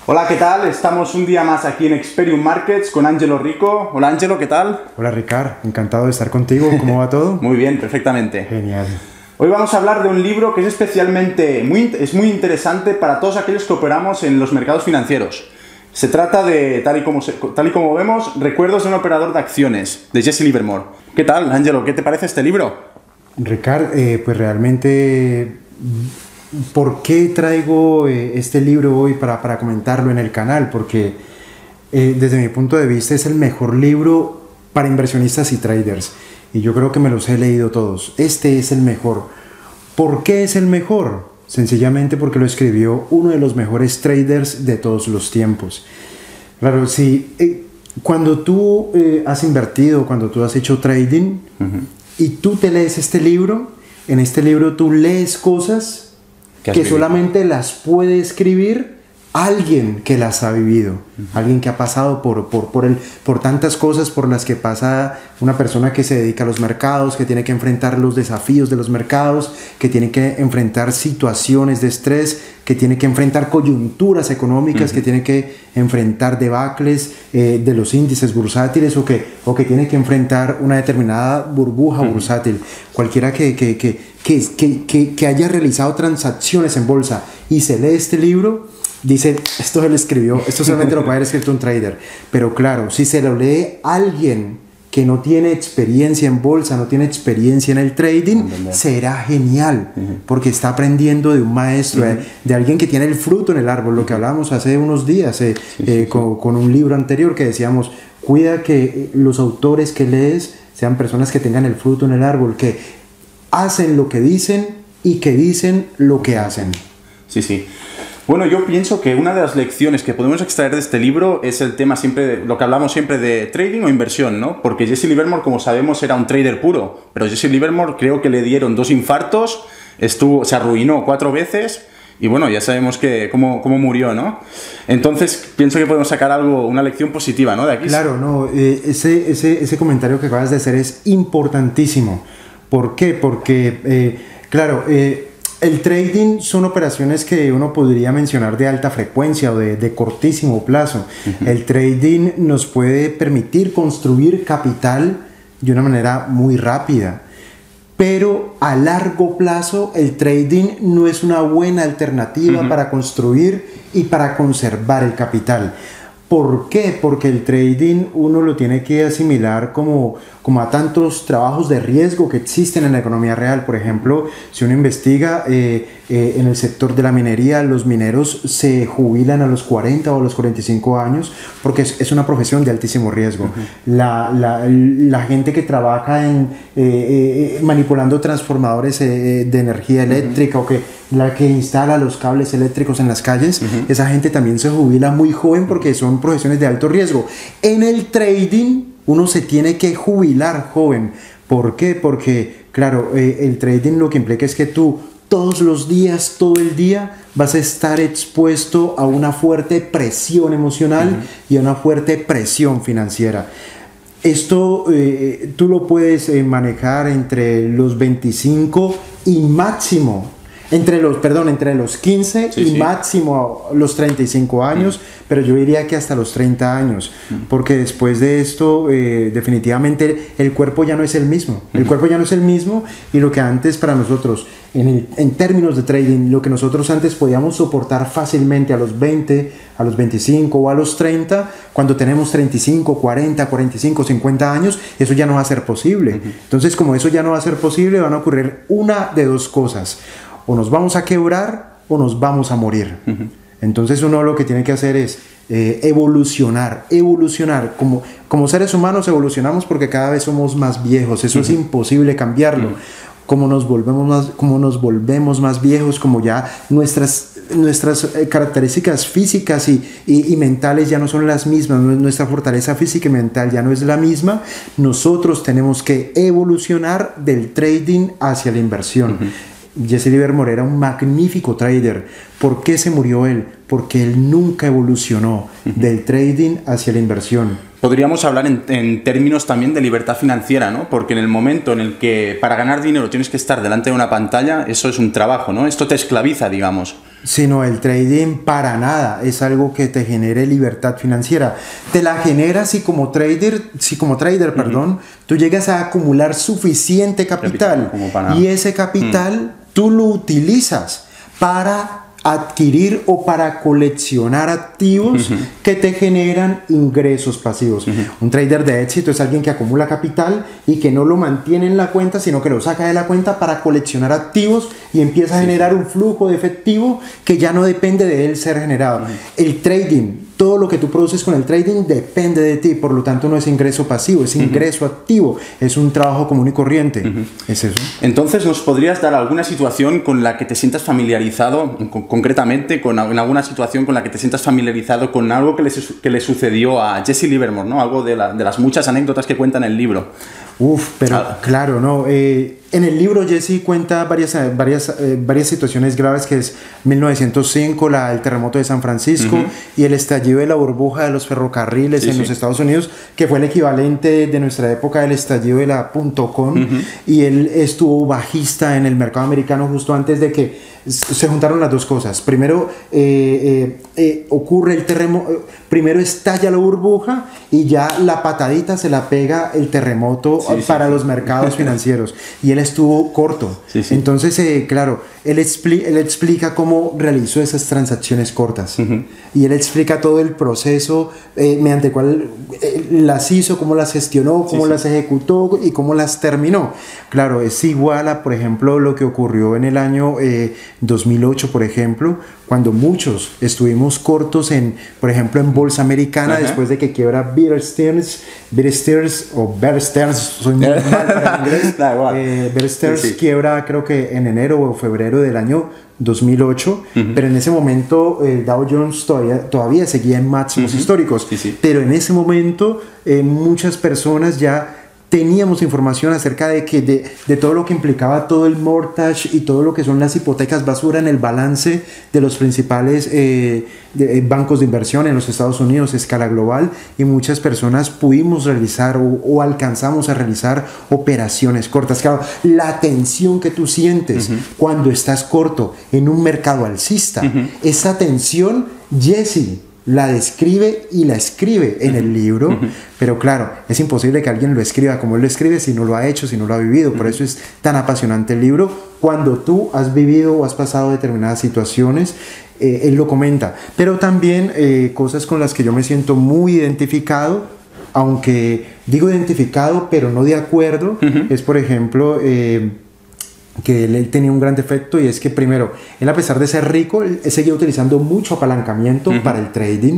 Hola, ¿qué tal? Estamos un día más aquí en Experium Markets con Ángelo Rico. Hola, Ángelo, ¿qué tal? Hola, Ricard. Encantado de estar contigo. ¿Cómo va todo? Muy bien, perfectamente. Genial. Hoy vamos a hablar de un libro que es especialmente muy interesante para todos aquellos que operamos en los mercados financieros. Se trata de, tal y como vemos, Recuerdos de un operador de acciones, de Jesse Livermore. ¿Qué tal, Ángelo? ¿Qué te parece este libro? Ricard, pues realmente, ¿por qué traigo este libro hoy para comentarlo en el canal? Porque desde mi punto de vista es el mejor libro para inversionistas y traders. Y yo creo que me los he leído todos. Este es el mejor. ¿Por qué es el mejor? Sencillamente porque lo escribió uno de los mejores traders de todos los tiempos. Claro, sí, cuando tú has invertido, cuando tú has hecho trading y tú te lees este libro, en este libro tú lees cosas que solamente las puede escribir alguien que las ha vivido, alguien que ha pasado por tantas cosas por las que pasa una persona que se dedica a los mercados, que tiene que enfrentar los desafíos de los mercados, que tiene que enfrentar situaciones de estrés, que tiene que enfrentar coyunturas económicas, que tiene que enfrentar debacles de los índices bursátiles o que tiene que enfrentar una determinada burbuja bursátil. Cualquiera que haya realizado transacciones en bolsa y se lee este libro, dice, esto se lo escribió, esto solamente lo puede haber escrito un trader. Pero claro, si se lo lee alguien que no tiene experiencia en bolsa, no tiene experiencia en el trading, será genial, porque está aprendiendo de un maestro, de alguien que tiene el fruto en el árbol, lo que hablábamos hace unos días con un libro anterior que decíamos, cuida que los autores que lees sean personas que tengan el fruto en el árbol, que hacen lo que dicen y que dicen lo que hacen. Sí, sí. Bueno, yo pienso que una de las lecciones que podemos extraer de este libro es el tema siempre, lo que hablamos siempre de trading o inversión, ¿no? Porque Jesse Livermore, como sabemos, era un trader puro, pero Jesse Livermore creo que le dieron 2 infartos, se arruinó 4 veces y bueno, ya sabemos cómo murió, ¿no? Entonces pienso que podemos sacar una lección positiva, ¿no? De aquí. Claro, no, ese comentario que acabas de hacer es importantísimo. ¿Por qué? Porque, el trading son operaciones que uno podría mencionar de alta frecuencia o de cortísimo plazo. El trading nos puede permitir construir capital de una manera muy rápida, pero a largo plazo el trading no es una buena alternativa para construir y para conservar el capital. ¿Por qué? Porque el trading uno lo tiene que asimilar como a tantos trabajos de riesgo que existen en la economía real. Por ejemplo, si uno investiga en el sector de la minería, los mineros se jubilan a los 40 o a los 45 años porque es una profesión de altísimo riesgo. La gente que trabaja manipulando transformadores de energía eléctrica o la que instala los cables eléctricos en las calles, esa gente también se jubila muy joven porque son profesiones de alto riesgo. En el trading uno se tiene que jubilar joven. ¿Por qué? Porque, claro, el trading lo que implica es que tú todos los días, todo el día, vas a estar expuesto a una fuerte presión emocional y a una fuerte presión financiera. Esto tú lo puedes manejar entre los 25 y máximo, entre los 15 y máximo los 35 años, pero yo diría que hasta los 30 años, porque después de esto definitivamente el cuerpo ya no es el mismo. El cuerpo ya no es el mismo y lo que antes para nosotros, en términos de trading, lo que nosotros antes podíamos soportar fácilmente a los 20, a los 25 o a los 30, cuando tenemos 35, 40, 45, 50 años, eso ya no va a ser posible. Entonces, como eso ya no va a ser posible, van a ocurrir una de dos cosas. O nos vamos a quebrar o nos vamos a morir. Entonces uno lo que tiene que hacer es evolucionar. Como seres humanos evolucionamos porque cada vez somos más viejos. Eso es imposible cambiarlo. Como nos volvemos más viejos, como ya nuestras características físicas y mentales ya no son las mismas, nuestra fortaleza física y mental ya no es la misma, nosotros tenemos que evolucionar del trading hacia la inversión. Jesse Livermore era un magnífico trader. ¿Por qué se murió él? Porque él nunca evolucionó del trading hacia la inversión. Podríamos hablar en términos también de libertad financiera, ¿no? Porque en el momento en el que para ganar dinero tienes que estar delante de una pantalla, eso es un trabajo, ¿no? Esto te esclaviza, digamos. sino el trading para nada es algo que te genere libertad financiera. Te la genera si como trader, perdón, tú llegas a acumular suficiente capital y ese capital tú lo utilizas para adquirir o para coleccionar activos que te generan ingresos pasivos. Un trader de éxito es alguien que acumula capital y que no lo mantiene en la cuenta, sino que lo saca de la cuenta para coleccionar activos y empieza a generar un flujo de efectivo que ya no depende de él ser generado. El trading, todo lo que tú produces con el trading depende de ti, por lo tanto no es ingreso pasivo, es ingreso activo, es un trabajo común y corriente. Es eso. Entonces, ¿nos podrías dar alguna situación con la que te sientas familiarizado, concretamente, con alguna situación con la que te sientas familiarizado con algo que le sucedió a Jesse Livermore, ¿no? Algo de las muchas anécdotas que cuenta en el libro? Pero claro, ¿no? En el libro Jesse cuenta varias situaciones graves, que es 1905, el terremoto de San Francisco y el estallido de la burbuja de los ferrocarriles en los Estados Unidos, que fue el equivalente de nuestra época del estallido de la .com, y él estuvo bajista en el mercado americano justo antes de que se juntaron las dos cosas. Primero ocurre el terremoto, primero estalla la burbuja y ya la patadita se la pega el terremoto para los mercados financieros, y él estuvo corto. Entonces, claro, él explica cómo realizó esas transacciones cortas y él explica todo el proceso mediante el cual las hizo, cómo las gestionó, cómo las ejecutó y cómo las terminó. Claro, es igual a, por ejemplo, lo que ocurrió en el año 2008, por ejemplo, cuando muchos estuvimos cortos por ejemplo, en bolsa americana, después de que quiebra Bear Stearns, soy muy mal para el inglés. Bear Stearns quiebra, creo que en enero o febrero del año 2008, pero en ese momento el Dow Jones todavía seguía en máximos históricos, pero en ese momento muchas personas ya teníamos información acerca de todo lo que implicaba todo el mortgage y todo lo que son las hipotecas basura en el balance de los principales bancos de inversión en los Estados Unidos a escala global, y muchas personas pudimos realizar o alcanzamos a realizar operaciones cortas. Claro, la tensión que tú sientes cuando estás corto en un mercado alcista, esa tensión Jesse la describe y la escribe en el libro, pero claro, es imposible que alguien lo escriba como él lo escribe si no lo ha hecho, si no lo ha vivido. Por eso es tan apasionante el libro. Cuando tú has vivido o has pasado determinadas situaciones, él lo comenta, pero también cosas con las que yo me siento muy identificado, aunque digo identificado pero no de acuerdo, es por ejemplo que él tenía un gran defecto, y es que primero, él, a pesar de ser rico, él seguía utilizando mucho apalancamiento para el trading,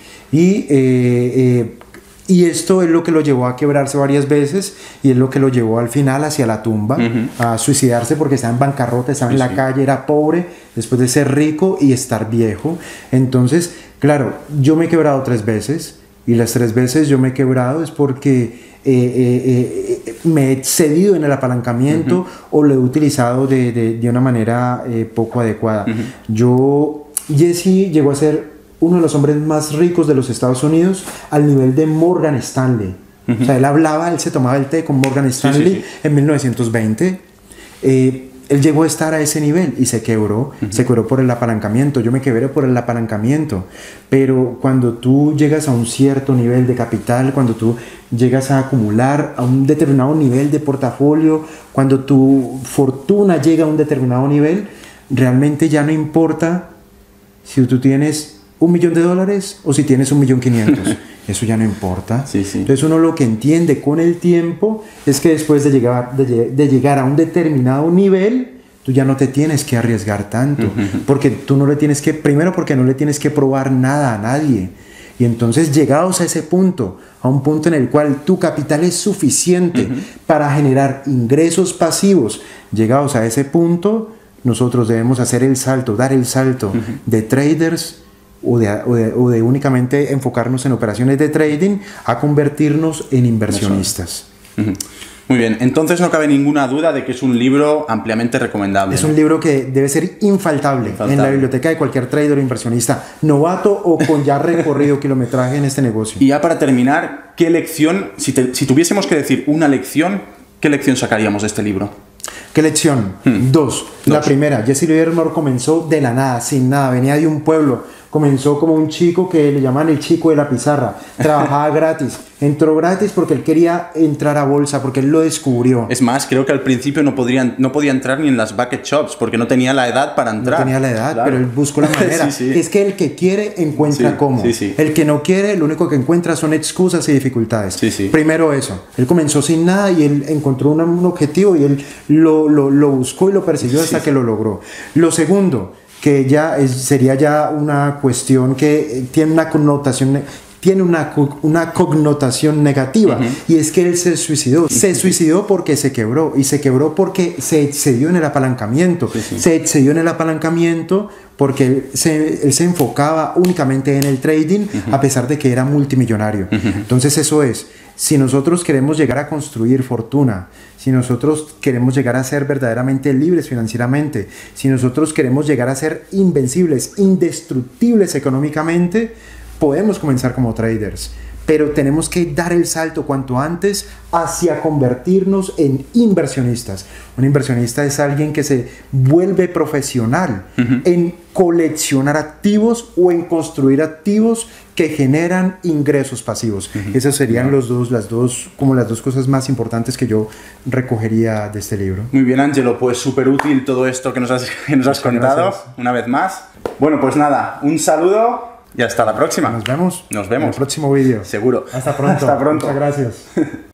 y esto es lo que lo llevó a quebrarse varias veces, y es lo que lo llevó al final hacia la tumba, a suicidarse, porque estaba en bancarrota, estaba en la calle, era pobre después de ser rico y estar viejo. Entonces, claro, yo me he quebrado 3 veces, y las 3 veces yo me he quebrado es porque me he excedido en el apalancamiento o lo he utilizado de una manera poco adecuada. Jesse llegó a ser uno de los hombres más ricos de los Estados Unidos, al nivel de Morgan Stanley. O sea, él se tomaba el té con Morgan Stanley en 1920. Él llegó a estar a ese nivel y se quebró por el apalancamiento. Yo me quebré por el apalancamiento, pero cuando tú llegas a un cierto nivel de capital, cuando tú llegas a acumular a un determinado nivel de portafolio, cuando tu fortuna llega a un determinado nivel, realmente ya no importa si tú tienes $1.000.000 o si tienes $1.500.000. Eso ya no importa. Entonces uno lo que entiende con el tiempo es que después de llegar a un determinado nivel, tú ya no te tienes que arriesgar tanto, porque tú no le tienes que, primero porque no le tienes que probar nada a nadie, y entonces llegados a ese punto, a un punto en el cual tu capital es suficiente para generar ingresos pasivos, llegados a ese punto, nosotros debemos hacer el salto, dar el salto de traders o de únicamente enfocarnos en operaciones de trading a convertirnos en inversionistas. Muy bien, entonces no cabe ninguna duda de que es un libro ampliamente recomendable. Es un libro que debe ser infaltable en la biblioteca de cualquier trader o inversionista, novato o con ya recorrido kilometraje en este negocio. Y ya para terminar, ¿qué lección, si tuviésemos que decir una lección, qué lección sacaríamos de este libro? ¿Qué lección? Dos. La primera, Jesse Livermore comenzó de la nada, sin nada, venía de un pueblo, comenzó como un chico que le llaman el chico de la pizarra, trabajaba gratis, entró gratis porque él quería entrar a bolsa, porque él lo descubrió. Es más, creo que al principio no podía entrar ni en las bucket shops porque no tenía la edad para entrar. No tenía la edad, claro. pero él buscó la manera. Sí, sí. Es que el que quiere encuentra Sí, cómo. sí, sí. El que no quiere, lo único que encuentra son excusas y dificultades. Sí, sí. Primero eso. Él comenzó sin nada y él encontró un objetivo y él lo buscó y lo persiguió hasta que lo logró. Lo segundo, que ya sería ya una cuestión que tiene una connotación negativa, y es que él se suicidó. Se suicidó porque se quebró, y se quebró porque se excedió en el apalancamiento. Se excedió en el apalancamiento porque él se enfocaba únicamente en el trading, a pesar de que era multimillonario. Entonces eso es, si nosotros queremos llegar a construir fortuna, si nosotros queremos llegar a ser verdaderamente libres financieramente, si nosotros queremos llegar a ser invencibles, indestructibles económicamente, podemos comenzar como traders, pero tenemos que dar el salto cuanto antes hacia convertirnos en inversionistas. Un inversionista es alguien que se vuelve profesional en coleccionar activos o en construir activos que generan ingresos pasivos. Esas serían las dos cosas más importantes que yo recogería de este libro. Muy bien, Ángelo, pues súper útil todo esto que nos has contado. Gracias. Una vez más. Bueno, pues nada, un saludo. Y hasta la próxima. Nos vemos. Nos vemos. En el próximo vídeo. Seguro. Hasta pronto. Hasta pronto. Muchas gracias.